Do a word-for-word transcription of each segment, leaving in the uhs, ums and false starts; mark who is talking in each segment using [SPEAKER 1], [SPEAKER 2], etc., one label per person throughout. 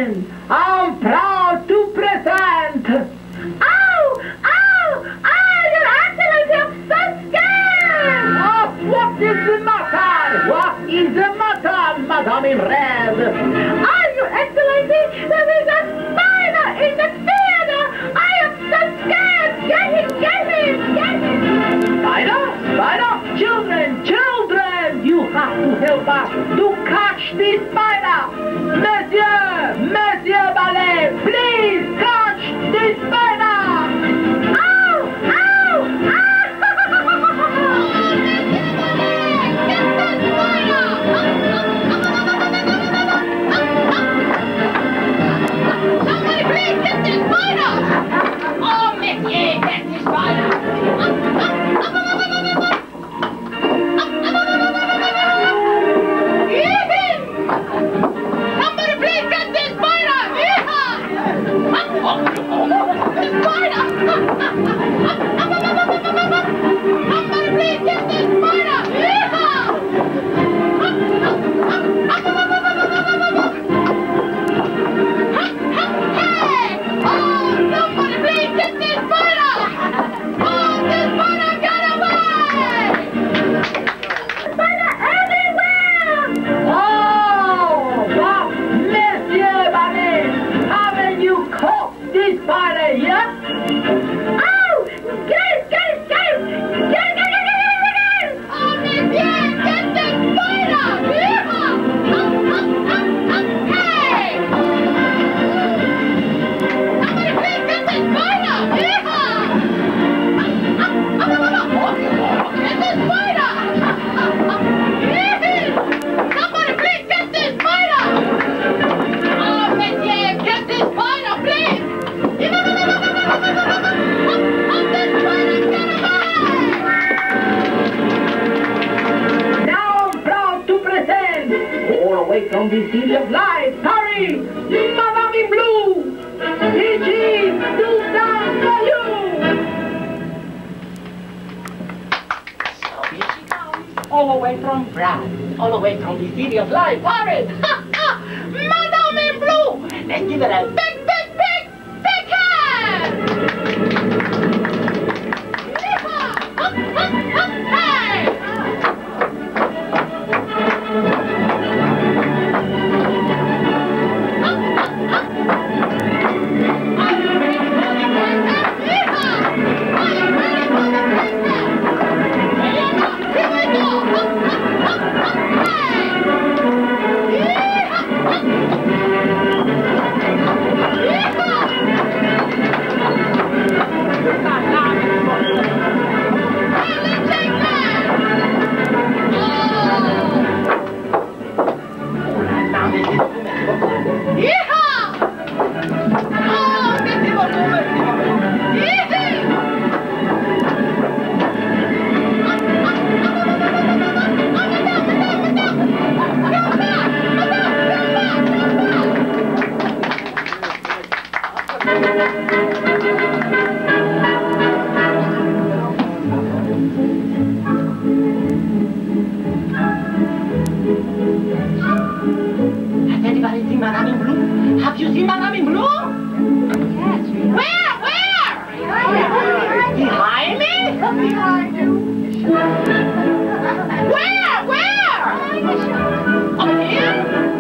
[SPEAKER 1] children, I'm proud to present.
[SPEAKER 2] Oh, oh, oh, Your Excellency, I'm so scared.
[SPEAKER 1] Oh, what is the matter? What is the matter, Madame in Red?
[SPEAKER 2] Oh, Your Excellency, there is a spider in the theater. I am so scared. Get him, get him, get him.
[SPEAKER 1] Spider? Spider? Children, children, you have to help us to catch this spider. Monsieur, Monsieur Ballet, please catch this spider.
[SPEAKER 2] Oh, oh, oh. Somebody please get this spider. Oh, Monsieur, get this spider. Somebody please get this spider! The spider! Somebody please get this spider! Hey! Oh, somebody please get this spider! Oh, this spider got away! Spider everywhere!
[SPEAKER 1] Oh, what, Monsieur Ballet, haven't you caught this spider yet?
[SPEAKER 2] Oh! Get it! Get it! Get it! Get it! Get it! Get it! Get it! Oh, Monsieur! Get this spider! Yeehaw! Up! Up! Up! Up! Hey! Somebody please get this spider! Yeehaw! Up! Up! Up! Up! Up! Up! Get this spider! Up! Up! Yee! Somebody please get this spider! Oh, Monsieur! Get this spider, please!
[SPEAKER 1] Now I'm proud to present, all away from the city of light, Paris, Madame in Blue. It is to dance for you.
[SPEAKER 3] So here she comes, all the way from France, all the way from the city of light, Paris.
[SPEAKER 2] Madame in Blue!
[SPEAKER 3] Let's give it a
[SPEAKER 2] Big, big, big, big hand! Yeehaw! Up, up, up, hey! Up, up, up. Are you ready for the princess? Yeehaw! Are you ready for the princess? Here you go, here we go! Up, up, up, up, hey! Yeehaw!
[SPEAKER 3] Has anybody seen Madame in Blue? Have you seen Madame in Blue?
[SPEAKER 2] Yes, where? Where?
[SPEAKER 3] Behind me?
[SPEAKER 2] Where? Where? Over here?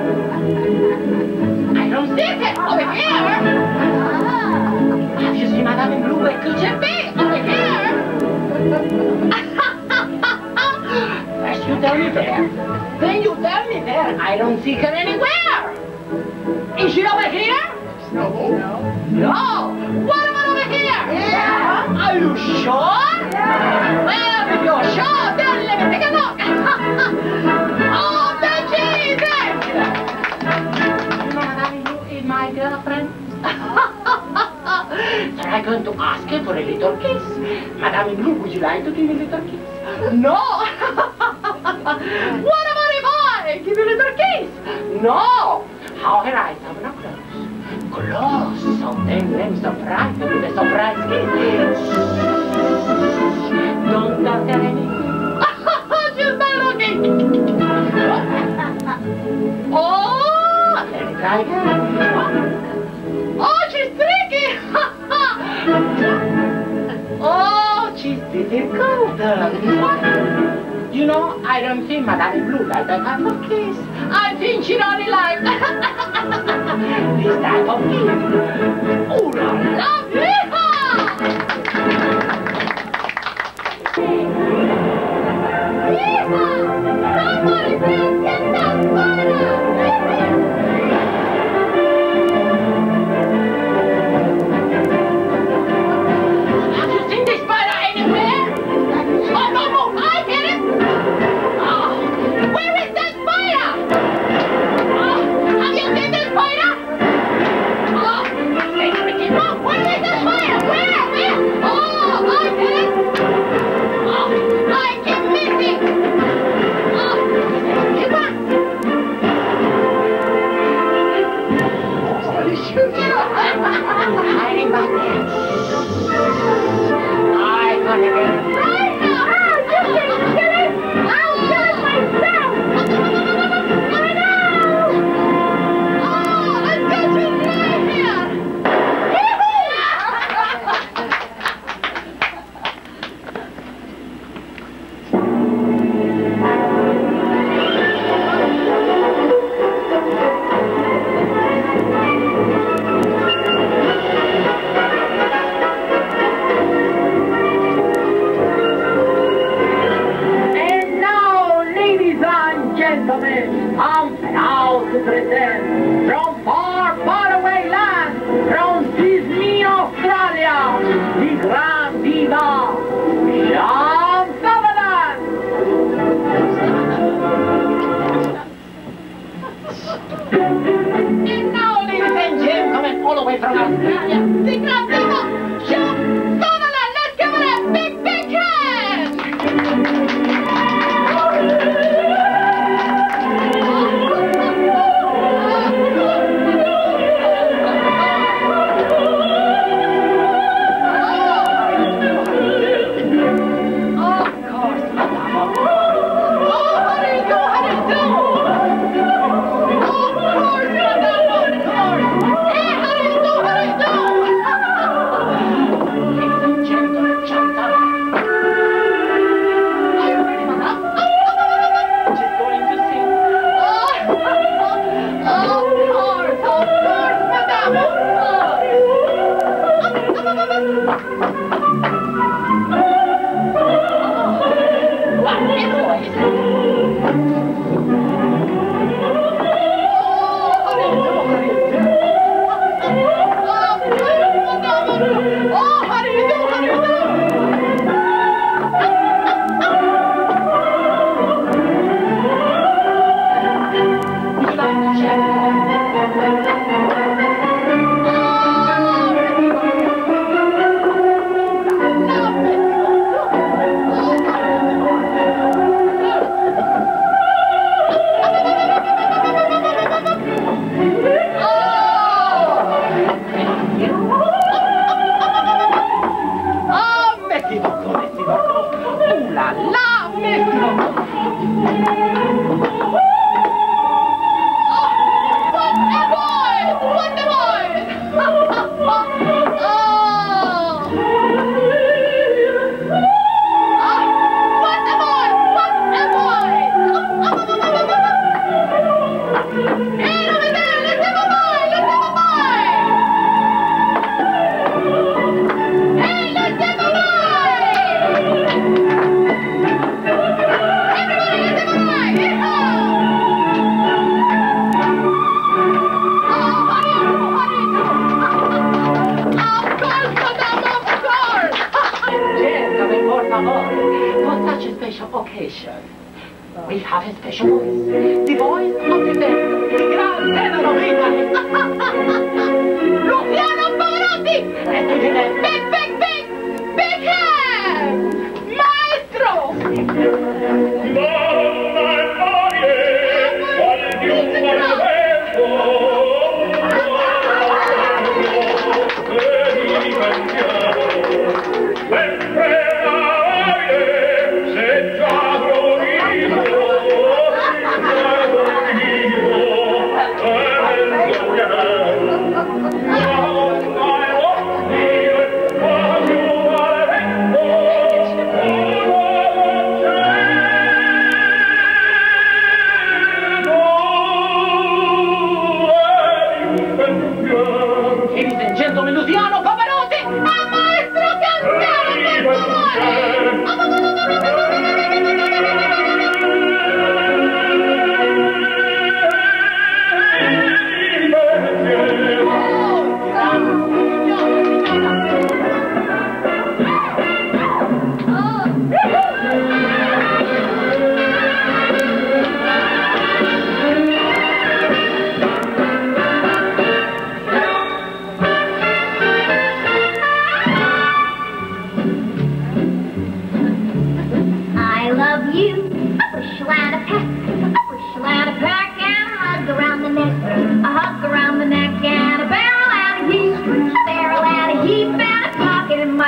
[SPEAKER 2] I don't see it. Over here?
[SPEAKER 3] Have you seen Madame in Blue? Where could she be?
[SPEAKER 2] Over here?
[SPEAKER 3] First you tell me there, then you tell me there. I don't see her anywhere. Is she over here?
[SPEAKER 2] No.
[SPEAKER 3] No. What about over here?
[SPEAKER 2] Yeah.
[SPEAKER 3] Are you sure?
[SPEAKER 2] Yeah.
[SPEAKER 3] Well, if you're sure, then let me take a look. Oh, there she is there. Madame Blue is my girlfriend. So I'm going to ask her for a little kiss. Madame Blue, would you like to give me a little kiss? No. What about if I give you a little kiss? No. How her eyes are not closed. Close, so then let me surprise her with a surprise kiss. Don't tell her anything. She's not looking. Oh, let me try try again.
[SPEAKER 2] Oh, she's tricky!
[SPEAKER 3] Oh, she's difficult. You know, I don't think Madame Blue like that type of kiss. I think she only likes this type of kiss. Ooh la la!
[SPEAKER 2] Somebody please get that spider!
[SPEAKER 3] Have you seen this spider anywhere?
[SPEAKER 2] Oh, no, no, I get it! Oh, where is that spider? Oh, have you seen this spider? Oh, oh, where is the spider? Where? Where? Oh, I get it! Oh, I keep missing! Oh, keep on!
[SPEAKER 3] Hiding back there. I got it.
[SPEAKER 2] Right now! Oh, you can kill it! I'll kill it myself! I know! Oh, I've got you right here!
[SPEAKER 1] And now, ladies and gentlemen, I'm proud to present from far, far away land, from Sydney, Australia, the grand diva, Sean Sutherland.
[SPEAKER 3] And now, ladies and gentlemen, all the way from Australia,
[SPEAKER 2] The grand diva, Sean Sutherland! Let's give it a big, big hand!
[SPEAKER 3] of course, Madame.
[SPEAKER 2] Oh, how do you do? How do you do? Of course, Madame, of course. Hey, how do you do? How do you do?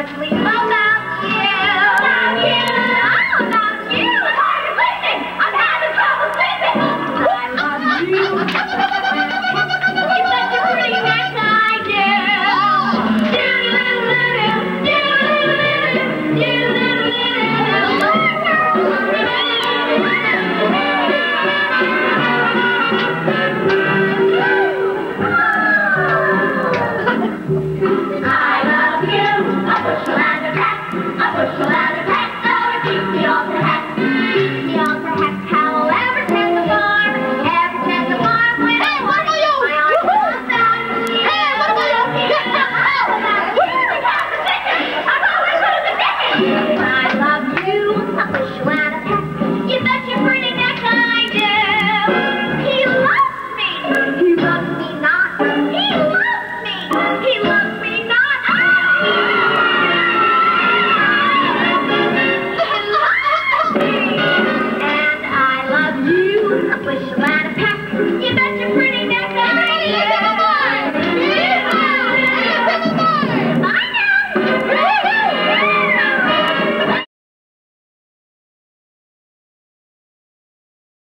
[SPEAKER 4] asleep. Oh, not you. Not you. Oh, not you. It's hard to sleep. I'm having trouble sleeping. I love you.